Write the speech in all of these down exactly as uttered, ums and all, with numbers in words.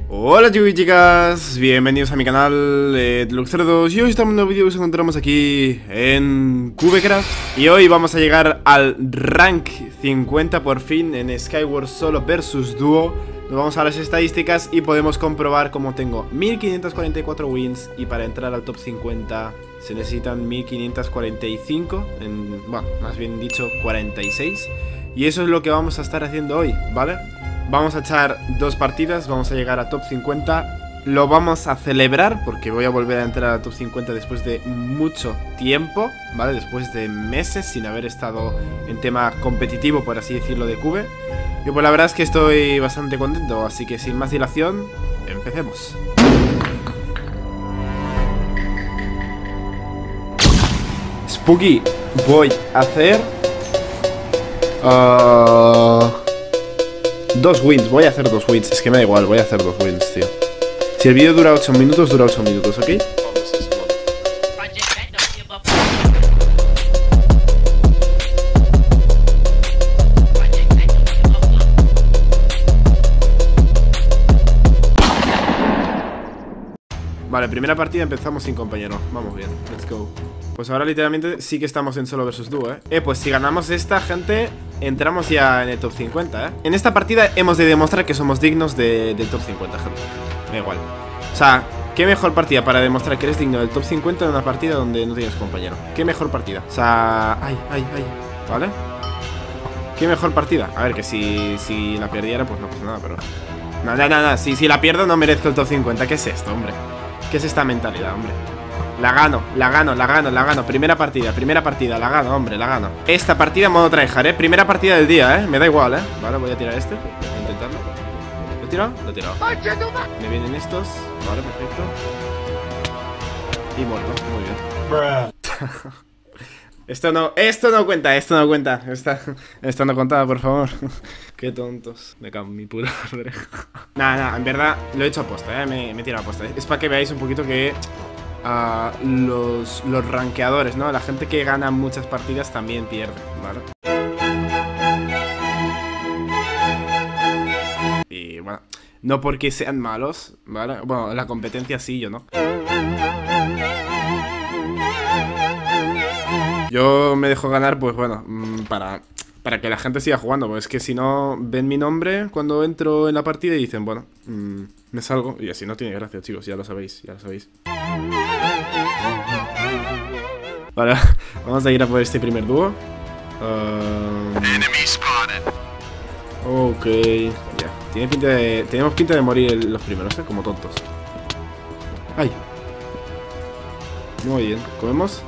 Hola chicos y chicas, bienvenidos a mi canal eh, Deluxcerdos. Y hoy estamos en un nuevo vídeo que nos encontramos aquí en Cubecraft. Y hoy vamos a llegar al rank cincuenta por fin en Skyward Solo versus Duo. Nos vamos a las estadísticas y podemos comprobar cómo tengo mil quinientos cuarenta y cuatro wins. Y para entrar al top cincuenta se necesitan mil quinientos cuarenta y cinco, en, bueno, más bien dicho cuarenta y seis. Y eso es lo que vamos a estar haciendo hoy, ¿vale? Vamos a echar dos partidas, vamos a llegar a top cincuenta. Lo vamos a celebrar porque voy a volver a entrar a top cincuenta después de mucho tiempo, ¿vale? Después de meses sin haber estado en tema competitivo, por así decirlo, de Cube. Y pues la verdad es que estoy bastante contento, así que sin más dilación, empecemos. Spooky, voy a hacer... Uh... Dos wins, voy a hacer dos wins. Es que me da igual, voy a hacer dos wins, tío. Si el vídeo dura ocho minutos, dura ocho minutos, ¿ok? Vale, primera partida empezamos sin compañero. Vamos bien, let's go. Pues ahora literalmente sí que estamos en solo versus dúo, ¿eh? Eh, pues si ganamos esta, gente, entramos ya en el top cincuenta, ¿eh? En esta partida hemos de demostrar que somos dignos de, del top cincuenta, gente. Da igual. O sea, qué mejor partida para demostrar que eres digno del top cincuenta en una partida donde no tienes compañero. Qué mejor partida. O sea, ay, ay, ay. ¿Vale? Qué mejor partida. A ver, que si, si la perdiera, pues no pasa nada, pero... No, no, no, no. Si, si la pierdo no merezco el top cincuenta. ¿Qué es esto, hombre? ¿Qué es esta mentalidad, hombre? La gano, la gano, la gano, la gano. Primera partida, primera partida, la gano, hombre, la gano. Esta partida en modo tryhard, eh. Primera partida del día, eh. Me da igual, eh. Vale, voy a tirar este. Voy a intentarlo. ¿Lo he tirado? Lo he tirado. Me vienen estos. Vale, perfecto. Y muerto, muy bien. Esto no, esto no cuenta, esto no cuenta. Esta, esto no contaba, por favor. Qué tontos. Me cago en mi puta madre. Nada, nada, en verdad lo he hecho aposta, eh. Me, me he tirado aposta. Es para que veáis un poquito que uh, los, los rankeadores, ¿no? La gente que gana muchas partidas también pierde, ¿vale? Y bueno, no porque sean malos, ¿vale? Bueno, la competencia sí, yo no. Yo me dejo ganar, pues bueno, para, para que la gente siga jugando. Pues es que si no, ven mi nombre cuando entro en la partida y dicen, bueno, mmm, me salgo. Y así no tiene gracia, chicos, ya lo sabéis, ya lo sabéis. Vale, vamos a ir a por este primer dúo. uh, Ok, ya, tiene pinta de, tenemos pinta de morir el, los primeros, ¿eh? Como tontos. Ay. Muy bien, ¿comemos?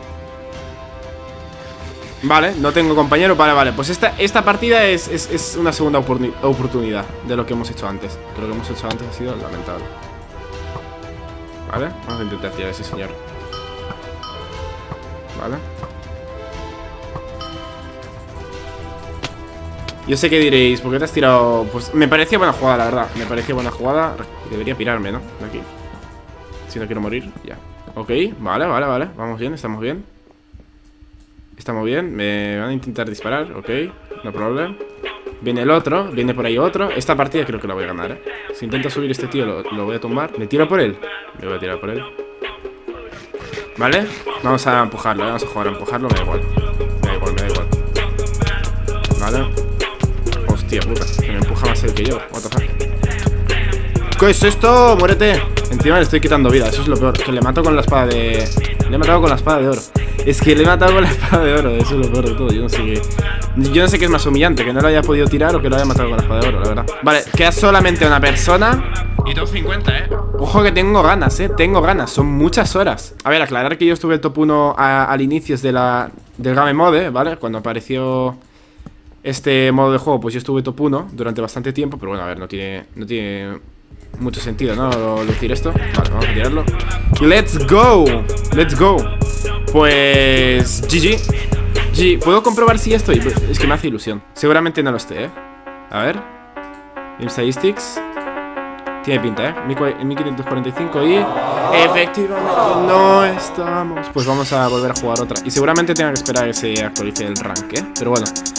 Vale, no tengo compañero, vale, vale. Pues esta, esta partida es, es, es una segunda oportunidad de lo que hemos hecho antes. Que lo que hemos hecho antes ha sido lamentable. Vale, vamos a intentar tirar a ese señor. Vale. Yo sé que diréis, ¿por qué te has tirado? Pues me parecía buena jugada, la verdad. Me parecía buena jugada. Debería pirarme, ¿no? De aquí. Si no quiero morir, ya. Ok, vale, vale, vale. Vamos bien, estamos bien. Estamos bien, me van a intentar disparar, ok, no problema. Viene el otro, viene por ahí otro. Esta partida creo que la voy a ganar, eh. Si intenta subir este tío lo, lo voy a tumbar. ¿Me tiro por él? Me voy a tirar por él. Vale, vamos a empujarlo, vamos a jugar a empujarlo, me da igual. Me da igual, me da igual. Vale. Hostia puta, que me empuja más él que yo, what the fuck. ¿Qué es esto? ¡Muérete! Encima le estoy quitando vida, eso es lo peor. Que le mato con la espada de... Le he matado con la espada de oro. Es que le he matado con la espada de oro, eso es lo peor de todo. Yo no sé qué... Yo no sé qué es más humillante, que no lo haya podido tirar o que lo haya matado con la espada de oro, la verdad. Vale, queda solamente una persona. Y top cincuenta, eh. Ojo que tengo ganas, eh. Tengo ganas, son muchas horas. A ver, aclarar que yo estuve el top uno a, al inicio de la, del Game Mode, ¿vale? Cuando apareció este modo de juego, pues yo estuve top uno durante bastante tiempo. Pero bueno, a ver, no tiene... No tiene... mucho sentido, ¿no? Decir esto. Vale, vamos a tirarlo. ¡Let's go! ¡Let's go! Pues... G G. G G. ¿Puedo comprobar si estoy? Es que me hace ilusión. Seguramente no lo esté, ¿eh? A ver. Game Statistics. Tiene pinta, ¿eh? mil quinientos cuarenta y cinco y... Efectivamente no estamos. Pues vamos a volver a jugar otra. Y seguramente tenga que esperar a que se actualice el rank, ¿eh? Pero bueno.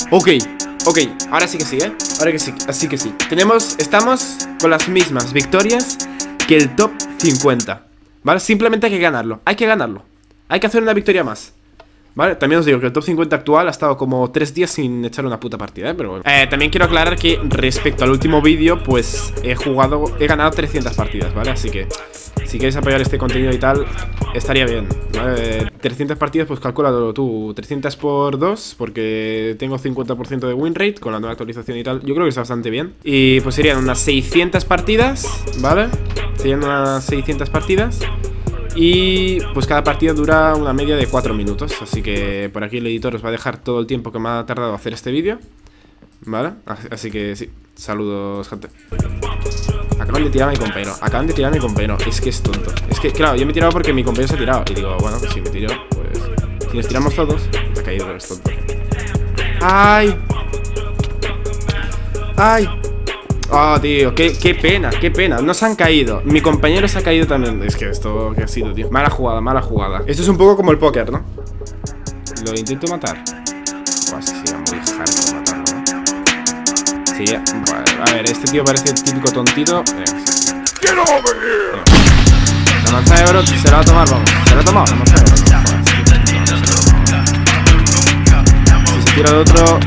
Ok, ok, ahora sí que sí, ¿eh? Ahora que sí, así que sí. Tenemos, estamos con las mismas victorias que el top cincuenta, ¿vale? Simplemente hay que ganarlo, hay que ganarlo. Hay que hacer una victoria más, ¿vale? También os digo que el top cincuenta actual ha estado como tres días sin echar una puta partida, ¿eh? Pero bueno. Eh, también quiero aclarar que respecto al último vídeo, pues he jugado, he ganado trescientas partidas, ¿vale? Así que si queréis apoyar este contenido y tal, estaría bien, ¿vale? trescientas partidas, pues calcúlalo tú, trescientas por dos, porque tengo cincuenta por ciento de win rate con la nueva actualización y tal. Yo creo que está bastante bien. Y pues serían unas seiscientas partidas, ¿vale? Serían unas seiscientas partidas. Y pues cada partida dura una media de cuatro minutos. Así que por aquí el editor os va a dejar todo el tiempo que me ha tardado hacer este vídeo, ¿vale? Así que sí, saludos, gente. Acaban de tirar a mi compañero, acaban de tirar a mi compañero. Es que es tonto. Es que, claro, yo me he tirado porque mi compañero se ha tirado. Y digo, bueno, pues si me tiro, pues si nos tiramos todos. Se ha caído, pero es tonto. ¡Ay! ¡Ay! Oh, tío, qué, qué pena, qué pena. No se han caído, mi compañero se ha caído también. Es que esto, ¿qué ha sido, tío? Mala jugada, mala jugada. Esto es un poco como el póker, ¿no? Lo intento matar. Buah, sí, sí, muy hardcore matarlo, ¿no? Sí, ya. Bueno, a ver, este tío parece el típico tontito. Eh, sí, sí. La manzana de oro se la va a tomar, vamos. ¿Se la ha tomado? La manzana de oro. No, si se tira de otro.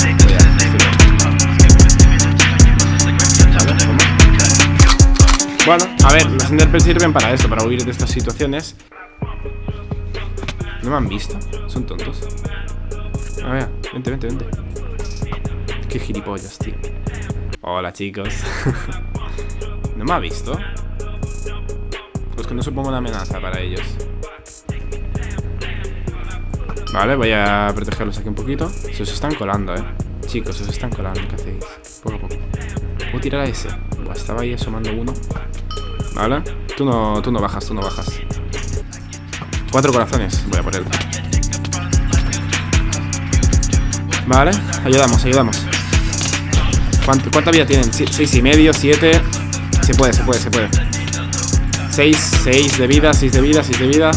Bueno, a ver, los Enderpearls sirven para eso, para huir de estas situaciones. ¿No me han visto? Son tontos. A ver, vente, vente, vente. Qué gilipollas, tío. Hola, chicos. ¿No me ha visto? Pues que no supongo una amenaza para ellos. Vale, voy a protegerlos aquí un poquito. Se os están colando, eh. Chicos, se os están colando, ¿qué hacéis? Poco a poco. ¿Puedo tirar a ese? Buah, estaba ahí asomando uno. Vale, tú no, tú no bajas, tú no bajas. Cuatro corazones, voy a por él. Vale, ayudamos, ayudamos. ¿Cuánto, ¿Cuánta vida tienen? Seis y medio, siete. Se puede, se puede, se puede. Seis, seis de vida, seis de vida, seis de vida.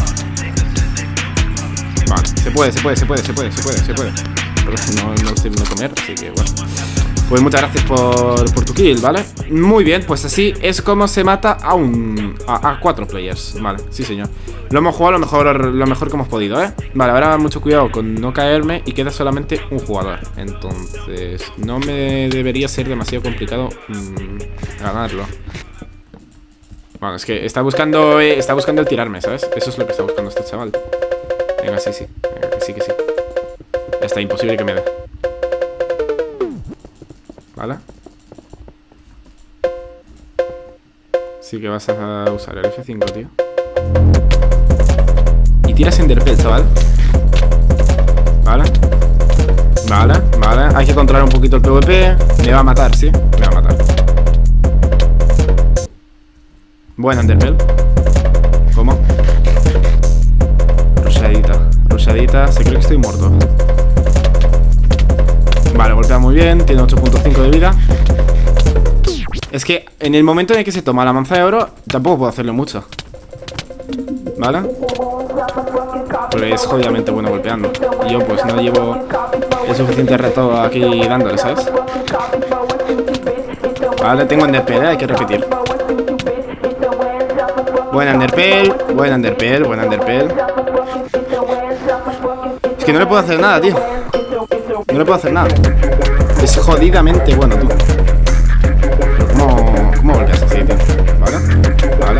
Vale, se puede, se puede, se puede, se puede, se puede, se puede. No, no estoy viendo comer, así que bueno. Pues muchas gracias por, por tu kill, ¿vale? Muy bien, pues así es como se mata a un... A, a cuatro players, vale, sí señor. Lo hemos jugado lo mejor, lo mejor que hemos podido, ¿eh? Vale, ahora mucho cuidado con no caerme y queda solamente un jugador. Entonces, no me debería ser demasiado complicado mmm, ganarlo. Bueno, es que está buscando, eh, está buscando el tirarme, ¿sabes? Eso es lo que está buscando este chaval. Venga, sí, sí, venga, que sí, que sí. Ya está, imposible que me dé. ¿Vale? Sí que vas a usar el F cinco, tío. Y tiras Enderpearl, chaval. Vale. Vale, vale. Hay que controlar un poquito el PvP. Me va a matar, ¿sí? Me va a matar. Buena Enderpearl. ¿Cómo? Rushadita. Rushadita. Se cree que estoy muerto. Vale, golpea muy bien, tiene ocho punto cinco de vida. Es que en el momento en el que se toma la manzana de oro, tampoco puedo hacerle mucho. ¿Vale? Porque es jodidamente bueno golpeando. Y yo pues no llevo el suficiente reto aquí dándole, ¿sabes? Vale, tengo Enderpearl, ¿eh? Hay que repetir. Buena Enderpearl, buena Enderpearl, buena Enderpearl. Es que no le puedo hacer nada, tío. No le puedo hacer nada. Es jodidamente bueno, tú. Pero ¿cómo, cómo golpeas así, tío? Vale, vale.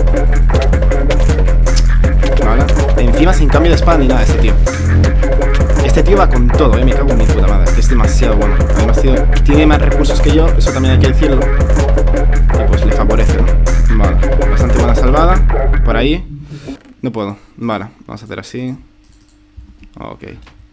Vale. Encima sin cambio de espada ni nada este tío. Este tío va con todo, eh. Me cago en mi puta madre. Es demasiado bueno. Además, tío, tiene más recursos que yo. Eso también hay que decirlo. Y pues le favorece, ¿no? Vale. Bastante buena salvada. Por ahí. No puedo. Vale. Vamos a hacer así. Ok.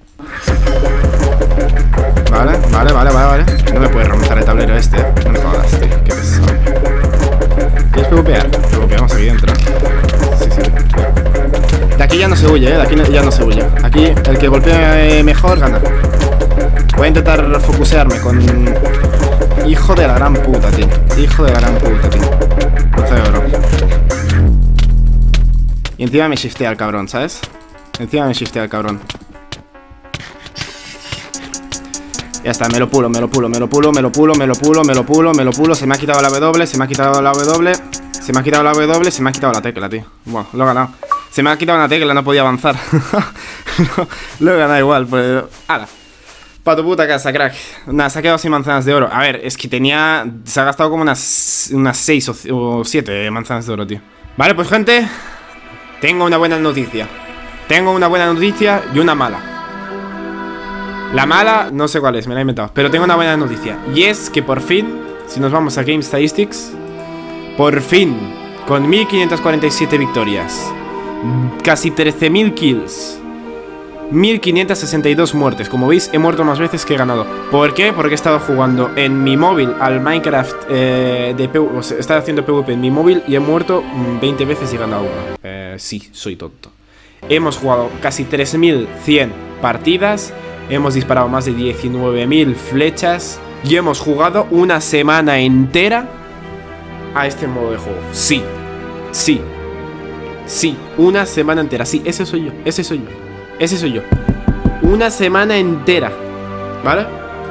Vale, vale, vale, vale, vale. No me puedes remontar el tablero este, ¿eh? No me jodas, tío, qué pesado. ¿Quieres PvPear? PvPeamos aquí dentro. Sí, sí. De aquí ya no se huye, ¿eh? De aquí ya no se huye. Aquí el que golpee mejor gana. Voy a intentar focusearme con... Hijo de la gran puta, tío. Hijo de la gran puta, tío. once de oro. Y encima me shiftea el cabrón, ¿sabes? Encima me shiftea el cabrón. Ya está, me lo pulo, me lo pulo, me lo pulo, me lo pulo, me lo pulo, me lo pulo, me lo pulo. Se me ha quitado la W, se me ha quitado la W. Se me ha quitado la W, se me ha quitado la tecla, tío. Bueno, lo he ganado. Se me ha quitado una tecla, no podía avanzar. No, lo he ganado igual, pues... ¡Hala! Pa' tu puta casa, crack. Nada, se ha quedado sin manzanas de oro. A ver, es que tenía... Se ha gastado como unas... Unas seis o siete manzanas de oro, tío. Vale, pues gente, tengo una buena noticia. Tengo una buena noticia y una mala. La mala, no sé cuál es, me la he inventado. Pero tengo una buena noticia. Y es que por fin, si nos vamos a Game Statistics, por fin, con mil quinientas cuarenta y siete victorias, casi trece mil kills, mil quinientas sesenta y dos muertes. Como veis, he muerto más veces que he ganado. ¿Por qué? Porque he estado jugando en mi móvil al Minecraft eh, de PvP, o sea, he estado haciendo PvP en mi móvil y he muerto veinte veces y he ganado una. Eh, sí, soy tonto. Hemos jugado casi tres mil cien partidas, hemos disparado más de diecinueve mil flechas y hemos jugado una semana entera a este modo de juego. Sí, sí, sí, una semana entera. Sí, ese soy yo, ese soy yo. Ese soy yo. Una semana entera, ¿vale?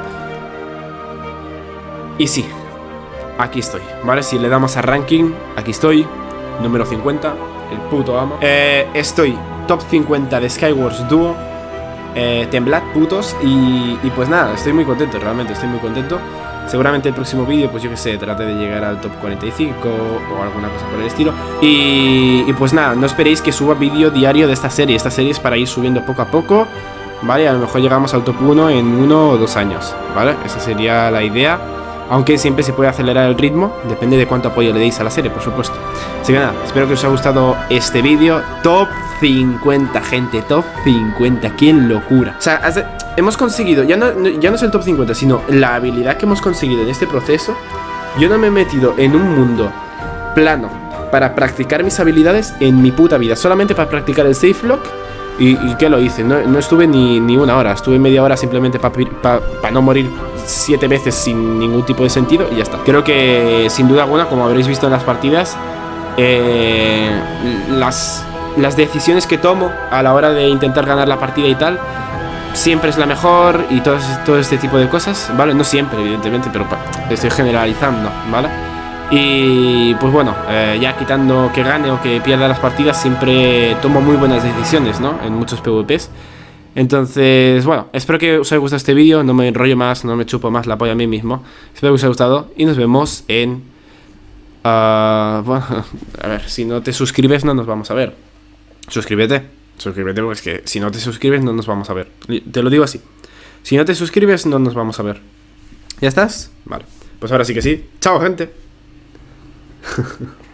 Y sí, aquí estoy, ¿vale? Si le damos a ranking, aquí estoy, número cincuenta, el puto amo. eh, Estoy top cincuenta de Skywars Duo. eh, Temblad, putos. Y, y pues nada, estoy muy contento, realmente estoy muy contento. Seguramente el próximo vídeo, pues yo que sé, trate de llegar al top cuarenta y cinco o alguna cosa por el estilo. Y, y pues nada, no esperéis que suba vídeo diario de esta serie. Esta serie es para ir subiendo poco a poco, ¿vale? A lo mejor llegamos al top uno en uno o dos años, ¿vale? Esa sería la idea. Aunque siempre se puede acelerar el ritmo, depende de cuánto apoyo le deis a la serie, por supuesto. Así que nada, espero que os haya gustado este vídeo. Top cincuenta, gente, top cincuenta, qué locura. O sea, hace, hemos conseguido, ya no, ya no es el top cincuenta, sino la habilidad que hemos conseguido en este proceso. Yo no me he metido en un mundo plano para practicar mis habilidades en mi puta vida, solamente para practicar el safe lock. ¿Y, y qué lo hice? No, no estuve ni, ni una hora, estuve media hora simplemente para pa, pa no morir siete veces sin ningún tipo de sentido y ya está. Creo que sin duda alguna, como habréis visto en las partidas, eh, las, las decisiones que tomo a la hora de intentar ganar la partida y tal, siempre es la mejor y todo, todo este tipo de cosas, ¿vale? No siempre, evidentemente, pero estoy generalizando, ¿vale? Y pues bueno, eh, ya quitando que gane o que pierda las partidas, siempre tomo muy buenas decisiones, ¿no? En muchos PvPs. Entonces, bueno, espero que os haya gustado este vídeo. No me enrollo más, no me chupo más la polla a mí mismo. Espero que os haya gustado y nos vemos en... Uh, bueno, a ver, si no te suscribes no nos vamos a ver. Suscríbete, suscríbete porque es que si no te suscribes no nos vamos a ver. Te lo digo así. Si no te suscribes no nos vamos a ver. ¿Ya estás? Vale, pues ahora sí que sí. Chao, gente.